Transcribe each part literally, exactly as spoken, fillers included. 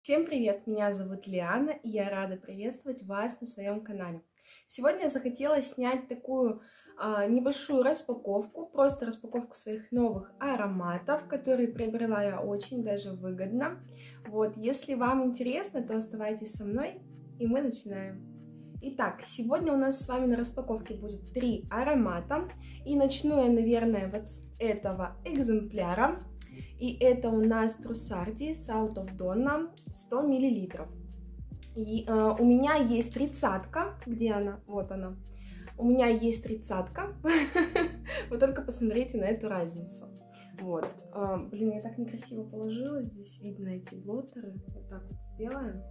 Всем привет! Меня зовут Лиана, и я рада приветствовать вас на своем канале. Сегодня я захотела снять такую а, небольшую распаковку, просто распаковку своих новых ароматов, которые приобрела я очень даже выгодно. Вот, если вам интересно, то оставайтесь со мной, и мы начинаем. Итак, сегодня у нас с вами на распаковке будет три аромата, и начну я, наверное, вот с этого экземпляра. И это у нас Trussardi South of Donna сто миллилитров. И, э, у меня есть тридцатка. Где она? Вот она. У меня есть тридцатка. Вы только посмотрите на эту разницу. Вот. Э, блин, я так некрасиво положила. Здесь видно эти блоттеры. Вот так вот сделаем.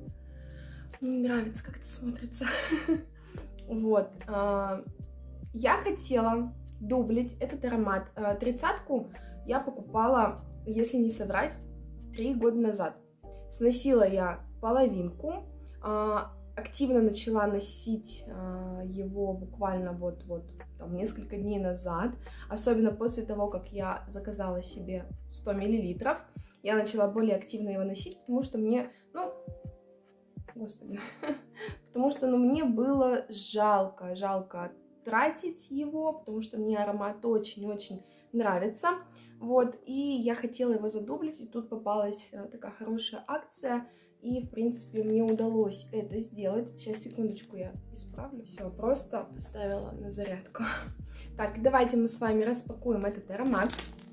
Мне не нравится, как это смотрится. Вот. Э, я хотела дублить этот аромат. Э, тридцатку я покупала, если не соврать, три года назад. Сносила я половинку, активно начала носить его буквально вот-вот там несколько дней назад, особенно после того, как я заказала себе сто миллилитров. Я начала более активно его носить, потому что мне, ну, господи, потому что, ну, мне было жалко, жалко тратить его, потому что мне аромат очень-очень нравится. Вот, и я хотела его задублить, и тут попалась такая хорошая акция, и, в принципе, мне удалось это сделать. Сейчас, секундочку, я исправлю. Все, просто поставила на зарядку. Так, давайте мы с вами распакуем этот аромат.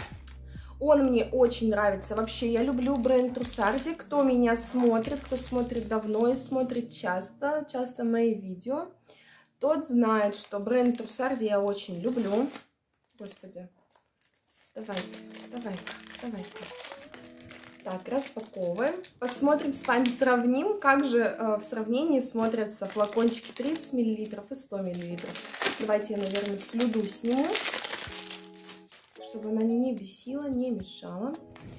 Он мне очень нравится. Вообще, я люблю бренд Trussardi. Кто меня смотрит, кто смотрит давно и смотрит часто, часто мои видео, тот знает, что бренд Trussardi я очень люблю. Господи. Давайте, давай-ка, давай-ка. Так, распаковываем. Посмотрим с вами, сравним, как же э, в сравнении смотрятся флакончики тридцать миллилитров и сто миллилитров. Давайте я, наверное, слюду сниму, чтобы она не бесила, не мешала.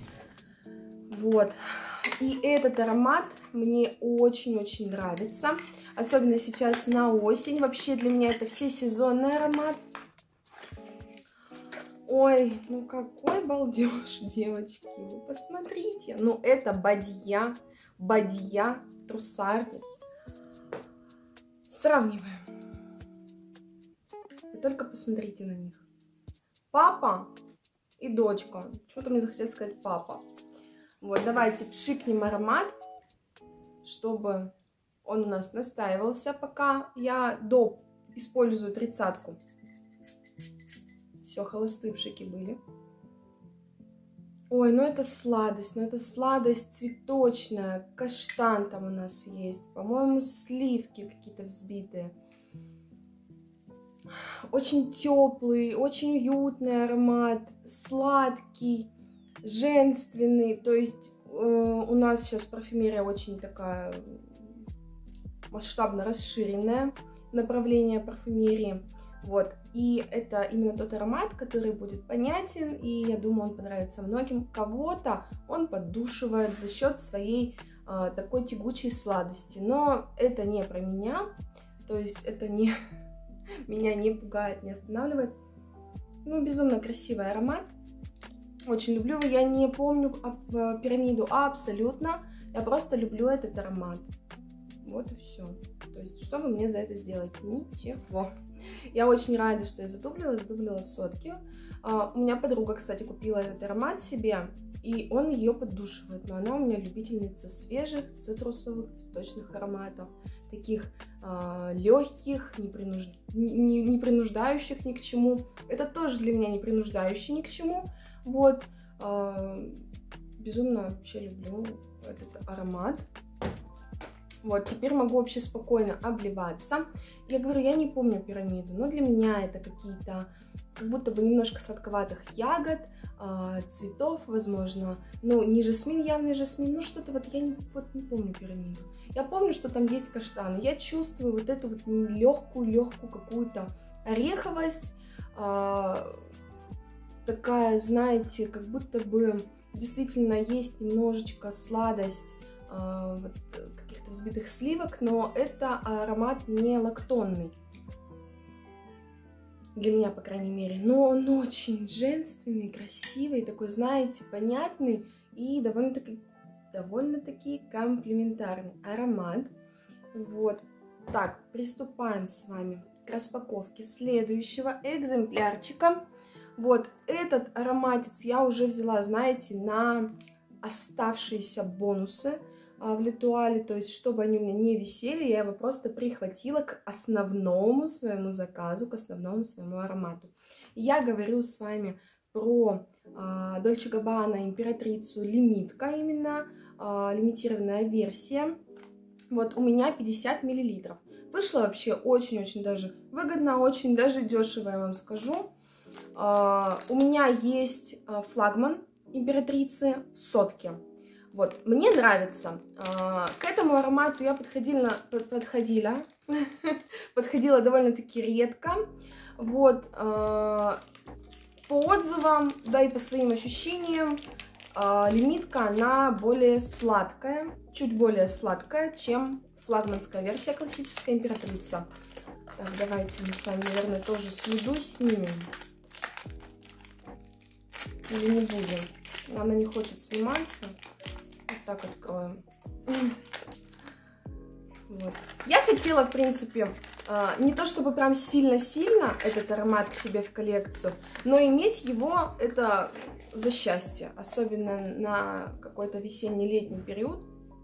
Вот. И этот аромат мне очень-очень нравится. Особенно сейчас на осень. Вообще для меня это всесезонный аромат. Ой, ну какой балдеж, девочки, вы посмотрите. Ну это бадья, бадья Trussardi. Сравниваем. Вы только посмотрите на них. Папа и дочка. Что-то мне захотелось сказать папа. Вот, давайте пшикнем аромат, чтобы он у нас настаивался, пока я до использую тридцатку. Все, холостые пшики были. Ой, ну это сладость, ну это сладость цветочная. Каштан там у нас есть. По-моему, сливки какие-то взбитые. Очень теплый, очень уютный аромат. Сладкий, женственный. То есть э, у нас сейчас парфюмерия очень такая масштабно расширенная. Направление парфюмерии. Вот, и это именно тот аромат, который будет понятен, и я думаю, он понравится многим. Кого-то он поддушивает за счет своей э, такой тягучей сладости, но это не про меня, то есть это не меня не пугает, не останавливает. Ну, безумно красивый аромат, очень люблю его. Я не помню пирамиду абсолютно, я просто люблю этот аромат. Вот и все. То есть, что вы мне за это сделаете? Ничего. Я очень рада, что я задублила, задублила в сотке. Uh, у меня подруга, кстати, купила этот аромат себе, и он ее поддушивает. Но она у меня любительница свежих цитрусовых цветочных ароматов, таких uh, легких, не, принуж... не, не принуждающих ни к чему. Это тоже для меня не принуждающий ни к чему. Вот. Uh, безумно вообще люблю этот аромат. Вот, теперь могу вообще спокойно обливаться. Я говорю, я не помню пирамиду, но для меня это какие-то, как будто бы немножко сладковатых ягод, э, цветов, возможно. Ну, не жасмин, явный жасмин, ну что-то вот, я не, вот не помню пирамиду. Я помню, что там есть каштаны. Я чувствую вот эту вот легкую-легкую какую-то ореховость. Э, такая, знаете, как будто бы действительно есть немножечко сладость вот, каких-то взбитых сливок, но это аромат не лактонный. Для меня, по крайней мере. Но он очень женственный, красивый, такой, знаете, понятный и довольно-таки довольно-таки комплементарный аромат. Вот. Так, приступаем с вами к распаковке следующего экземплярчика. Вот этот ароматец я уже взяла, знаете, на оставшиеся бонусы в Летуале, то есть чтобы они у меня не висели, я его просто прихватила к основному своему заказу, к основному своему аромату. Я говорю с вами про Dolce Gabbana императрицу лимитка, именно э, лимитированная версия. Вот у меня пятьдесят миллилитров. Вышло вообще очень-очень даже выгодно, очень даже дешево, я вам скажу. Э, у меня есть флагман императрицы в сотке. Вот, мне нравится. Э, к этому аромату я подходила, подходила, подходила довольно-таки редко. Вот, э, по отзывам, да и по своим ощущениям, э, лимитка, она более сладкая, чуть более сладкая, чем флагманская версия классическая императрица. Так, давайте мы с вами, наверное, тоже следу снимем. Или не будем? Она не хочет сниматься. Вот так откроем. Вот. Я хотела, в принципе, не то чтобы прям сильно-сильно этот аромат к себе в коллекцию, но иметь его это за счастье, особенно на какой-то весенне-летний период.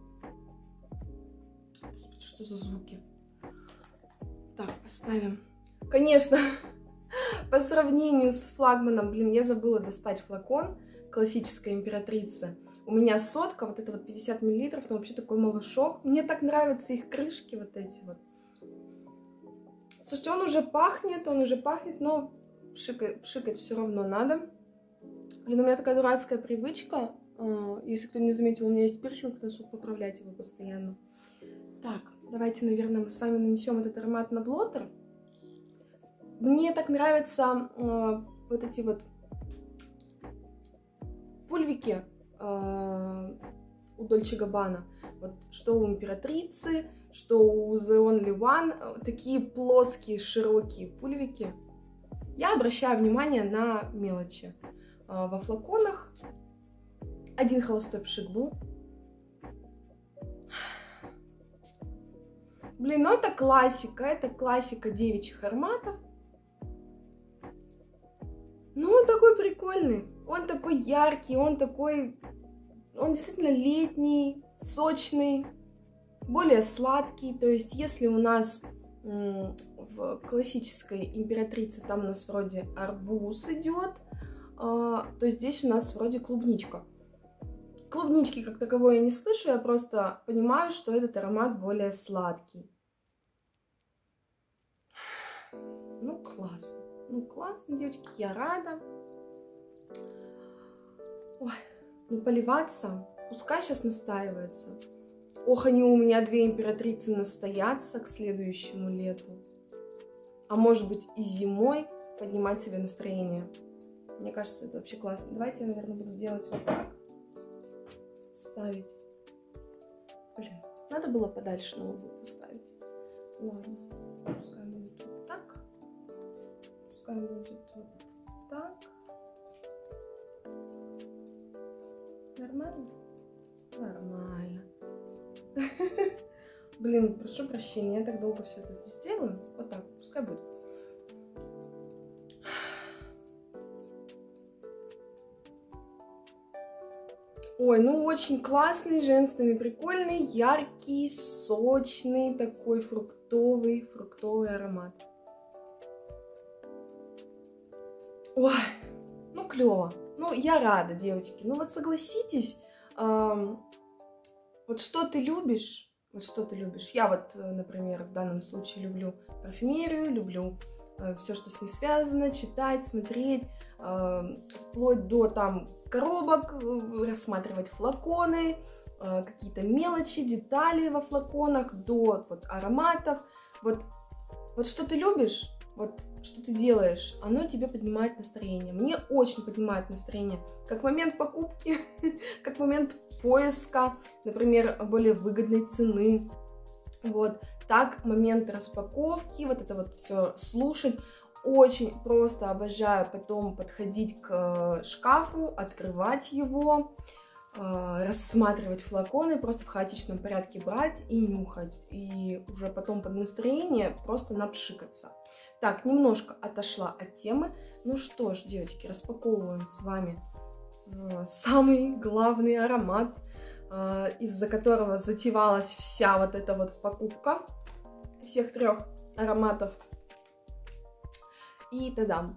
Что за звуки? Так, поставим. Конечно, по сравнению с флагманом, блин, я забыла достать флакон классической императрицы. У меня сотка, вот это вот пятьдесят миллилитров, но вообще такой малышок. Мне так нравятся их крышки вот эти вот. Слушайте, он уже пахнет, он уже пахнет, но пшикать, пшикать все равно надо. Блин, у меня такая дурацкая привычка. Если кто не заметил, у меня есть пирсинг, носу, поправлять его постоянно. Так, давайте, наверное, мы с вами нанесем этот аромат на блоттер. Мне так нравятся э, вот эти вот пульвики э, у Dolce Gabbana. Вот, что у императрицы, что у The Only One. Такие плоские, широкие пульвики. Я обращаю внимание на мелочи. Э, во флаконах один холостой пшик был. Блин, ну это классика, это классика девичьих ароматов. Ну, он такой прикольный, он такой яркий, он такой, он действительно летний, сочный, более сладкий. То есть, если у нас в классической императрице там у нас вроде арбуз идет, то здесь у нас вроде клубничка. Клубнички как таковой я не слышу, я просто понимаю, что этот аромат более сладкий. Ну, классно. Ну, классно, девочки, я рада. Ой, ну, поливаться, пускай сейчас настаивается. Ох, они у меня две императрицы настоятся к следующему лету. А может быть и зимой поднимать себе настроение. Мне кажется, это вообще классно. Давайте я, наверное, буду делать вот так. Ставить. Блин, надо было подальше на угол поставить. Ладно, пускай будет вот так. Пускай будет вот так. Нормально? Нормально. Блин, прошу прощения, я так долго все это здесь делаю. Вот так, пускай будет. Ой, ну очень классный, женственный, прикольный, яркий, сочный, такой фруктовый, фруктовый аромат. Ой, ну клево. Ну, я рада, девочки. Ну вот согласитесь, эм, вот что ты любишь, вот что ты любишь. Я вот, например, в данном случае люблю парфюмерию, люблю э, все, что с ней связано, читать, смотреть, э, вплоть до там коробок, э, рассматривать флаконы, э, какие-то мелочи, детали во флаконах, до вот ароматов. Вот, вот что ты любишь, вот что ты делаешь, оно тебе поднимает настроение. Мне очень поднимает настроение. Как момент покупки, как момент поиска, например, более выгодной цены. Вот. Так, момент распаковки, вот это вот все слушать. Очень просто обожаю потом подходить к шкафу, открывать его, э, рассматривать флаконы, просто в хаотичном порядке брать и нюхать. И уже потом под настроение просто напшикаться. Так, немножко отошла от темы. Ну что ж, девочки, распаковываем с вами э, самый главный аромат, э, из-за которого затевалась вся вот эта вот покупка всех трех ароматов. И тадам!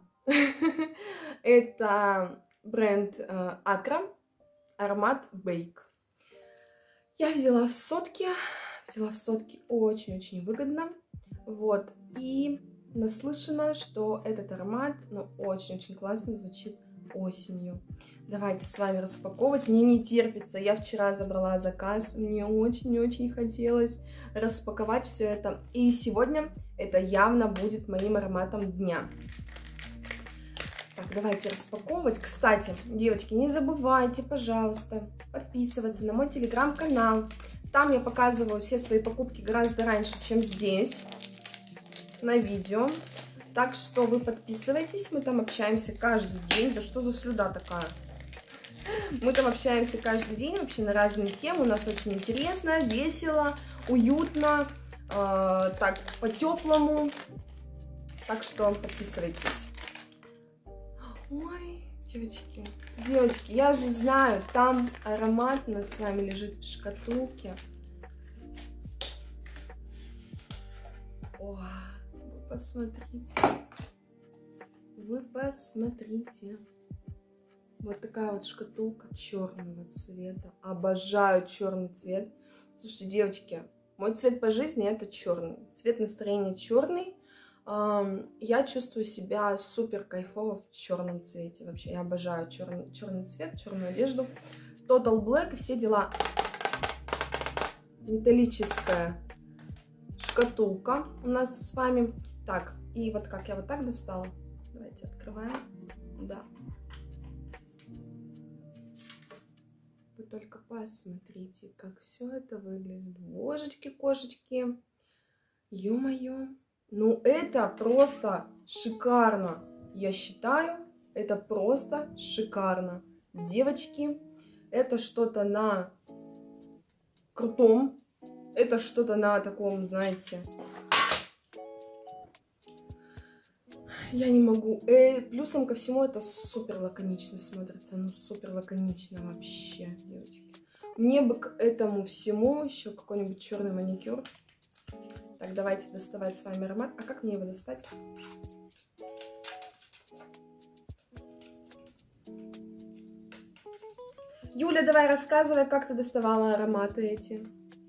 Это бренд Акра, аромат Bake. Я взяла в сотке, взяла в сотке очень-очень выгодно. Вот, и наслышана, что этот аромат, ну, очень-очень классно звучит осенью. Давайте с вами распаковывать. Мне не терпится. Я вчера забрала заказ. Мне очень-очень хотелось распаковать все это. И сегодня это явно будет моим ароматом дня. Так, давайте распаковывать. Кстати, девочки, не забывайте, пожалуйста, подписываться на мой телеграм-канал. Там я показываю все свои покупки гораздо раньше, чем здесь, на видео. Так что вы подписывайтесь, мы там общаемся каждый день. Да что за слюда такая? Мы там общаемся каждый день вообще на разные темы. У нас очень интересно, весело, уютно, э, так по-теплому. Так что подписывайтесь. Ой, девочки, девочки, я же знаю, там аромат у нас с вами лежит в шкатулке. О, вы посмотрите, вы посмотрите. Вот такая вот шкатулка черного цвета. Обожаю черный цвет. Слушайте, девочки, мой цвет по жизни это черный. Цвет настроения черный. Я чувствую себя супер кайфово в черном цвете. Вообще, я обожаю черный, черный цвет, черную одежду. Total Black и все дела. Металлическая шкатулка у нас с вами. Так, и вот как я вот так достала. Давайте открываем. Да. Вы только посмотрите, как все это выглядит. Божечки, кошечки. Ё-моё. Ну, это просто шикарно. Я считаю, это просто шикарно. Девочки, это что-то на крутом. Это что-то на таком, знаете... Я не могу. Э, плюсом ко всему это супер лаконично смотрится. Ну, супер лаконично вообще, девочки. Мне бы к этому всему еще какой-нибудь черный маникюр. Так, давайте доставать с вами аромат. А как мне его достать? Юля, давай рассказывай, как ты доставала ароматы эти.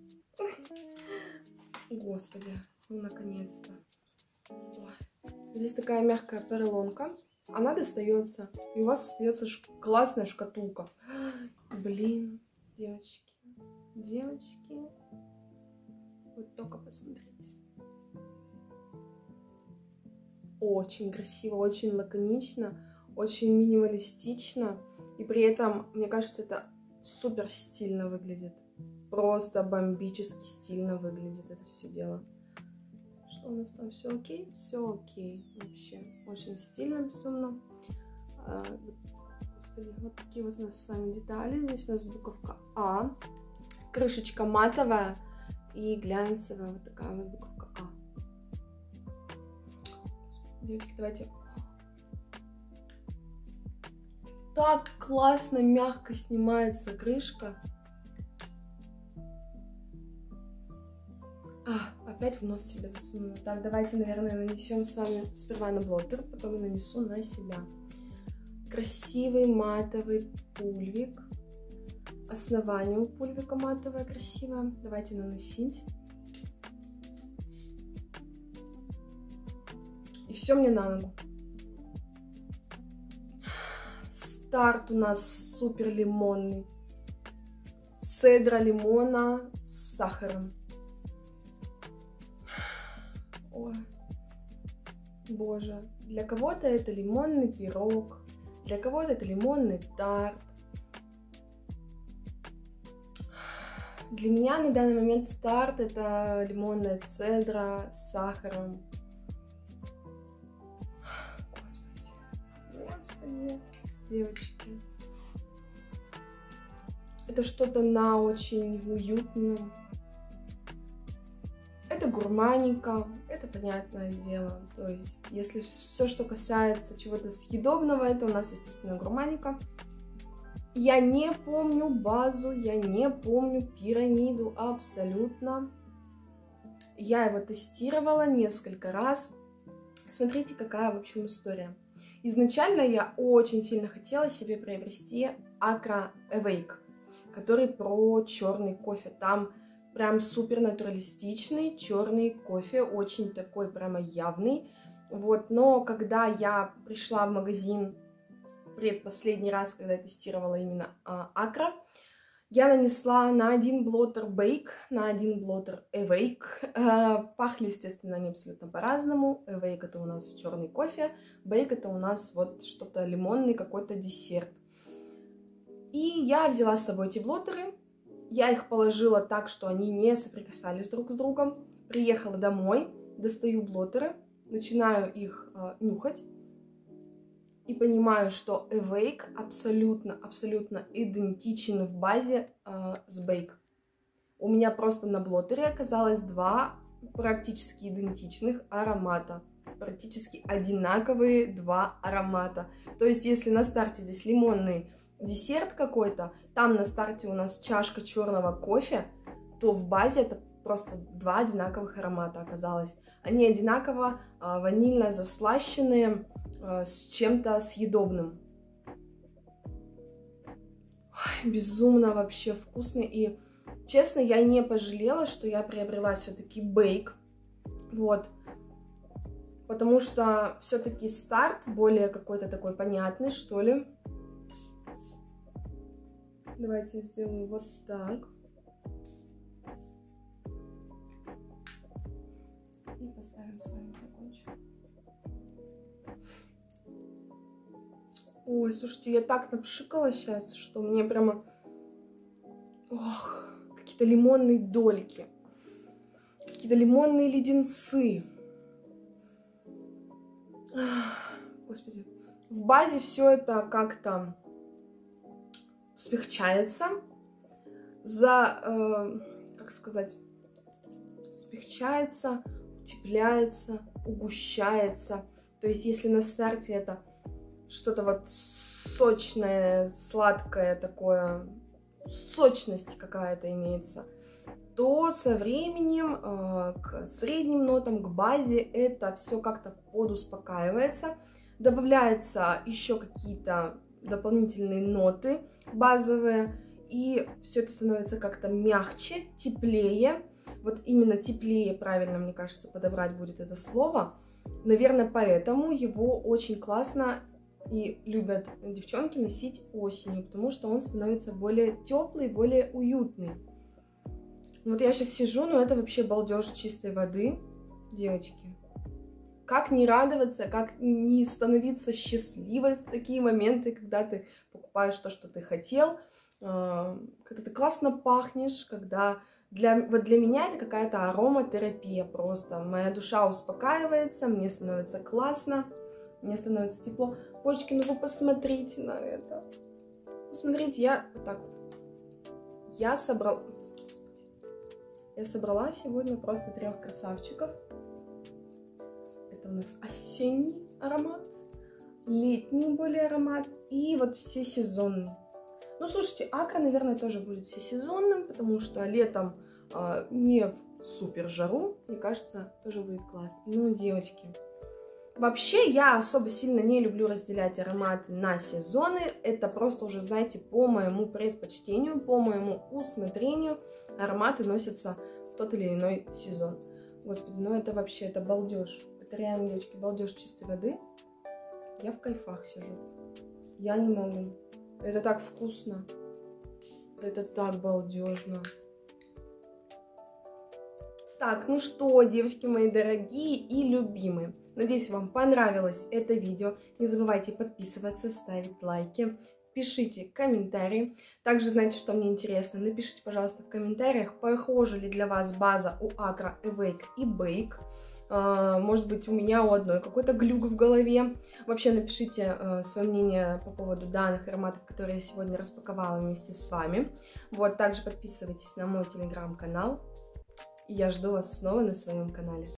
Господи, ну наконец-то. Здесь такая мягкая поролонка. Она достается. И у вас остается классная шкатулка. Блин, девочки, девочки. Вот только посмотрите. Очень красиво, очень лаконично, очень минималистично. И при этом, мне кажется, это супер стильно выглядит. Просто бомбически стильно выглядит это все дело. Что у нас там? Все окей? Все окей. Вообще очень стильно, безумно. А, господи, вот такие вот у нас с вами детали. Здесь у нас буковка А. Крышечка матовая. И глянцевая вот такая вот буковка А. Девочки, давайте. Так классно, мягко снимается крышка. А, опять в нос себе засунула. Так, давайте, наверное, нанесем с вами сперва на блоттер, потом я нанесу на себя. Красивый матовый пульвик. Основание у пульвика матовое, красивое. Давайте наносить. И все мне на ногу. Старт у нас супер лимонный. Цедра лимона с сахаром. Ой, боже. Для кого-то это лимонный пирог. Для кого-то это лимонный тарт. Для меня на данный момент старт это лимонная цедра с сахаром. Господи, господи, девочки. Это что-то на очень уютном. Это гурманика, это понятное дело. То есть, если все, что касается чего-то съедобного, это у нас, естественно, гурманика. Я не помню базу, я не помню пирамиду абсолютно. Я его тестировала несколько раз. Смотрите, какая, в общем, история. Изначально я очень сильно хотела себе приобрести Acra Awake, который про черный кофе. Там прям супер натуралистичный черный кофе, очень такой прямо явный. Вот, но когда я пришла в магазин предпоследний раз, когда я тестировала именно а, Acra, я нанесла на один блотер Bake, на один блотер Awake. А, пахли, естественно, они абсолютно по-разному. Awake — это у нас черный кофе, Bake — это у нас вот что-то лимонный, какой-то десерт. И я взяла с собой эти блотеры. Я их положила так, что они не соприкасались друг с другом. Приехала домой, достаю блотеры, начинаю их э, нюхать. И понимаю, что Awake абсолютно, абсолютно идентичен в базе э, с Bake. У меня просто на блотере оказалось два практически идентичных аромата. Практически одинаковые два аромата. То есть, если на старте здесь лимонный десерт какой-то, там на старте у нас чашка черного кофе, то в базе это просто два одинаковых аромата оказалось. Они одинаково э, ванильно заслащенные, э, с чем-то съедобным. Ой, безумно вообще вкусно. И честно, я не пожалела, что я приобрела все-таки Bake. Вот. Потому что все-таки старт более какой-то такой понятный, что ли. Давайте я сделаю вот так. И поставим с вами флакончик. Ой, слушайте, я так напшикала сейчас, что мне прямо... Ох, какие-то лимонные дольки. Какие-то лимонные леденцы. Господи. В базе все это как-то смягчается, за, э, как сказать, смягчается, утепляется, угущается. То есть, если на старте это что-то вот сочное, сладкое такое, сочность какая-то имеется, то со временем э, к средним нотам, к базе это все как-то подуспокаивается, добавляются еще какие-то дополнительные ноты базовые, и все это становится как-то мягче, теплее. Вот именно теплее, правильно, мне кажется, подобрать будет это слово. Наверное, поэтому его очень классно и любят девчонки носить осенью, потому что он становится более теплый, более уютный. Вот я сейчас сижу, но это вообще балдеж чистой воды, девочки. Как не радоваться, как не становиться счастливой в такие моменты, когда ты покупаешь то, что ты хотел, когда ты классно пахнешь, когда... Для, вот для меня это какая-то ароматерапия просто. Моя душа успокаивается, мне становится классно, мне становится тепло. Божечки, ну вы посмотрите на это. Посмотрите, я вот так вот. Я собрала... Я собрала сегодня просто трех красавчиков. Это у нас осенний аромат, летний более аромат и вот все сезонные. Ну, слушайте, Acra, наверное, тоже будет всесезонным, потому что летом э, не в супер жару, мне кажется, тоже будет классно. Ну, девочки, вообще я особо сильно не люблю разделять ароматы на сезоны. Это просто уже, знаете, по моему предпочтению, по моему усмотрению ароматы носятся в тот или иной сезон. Господи, ну это вообще, это балдеж. Это реально, девочки, балдеж чистой воды. Я в кайфах сижу. Я не могу. Это так вкусно. Это так балдежно. Так, ну что, девочки мои дорогие и любимые. Надеюсь, вам понравилось это видео. Не забывайте подписываться, ставить лайки. Пишите комментарии. Также знаете, что мне интересно? Напишите, пожалуйста, в комментариях, похожа ли для вас база у Acra Awake и Bake. может быть, у меня у одной какой-то глюк в голове. Вообще напишите свое мнение по поводу данных ароматов, которые я сегодня распаковала вместе с вами. Вот, также подписывайтесь на мой телеграм-канал. И я жду вас снова на своем канале.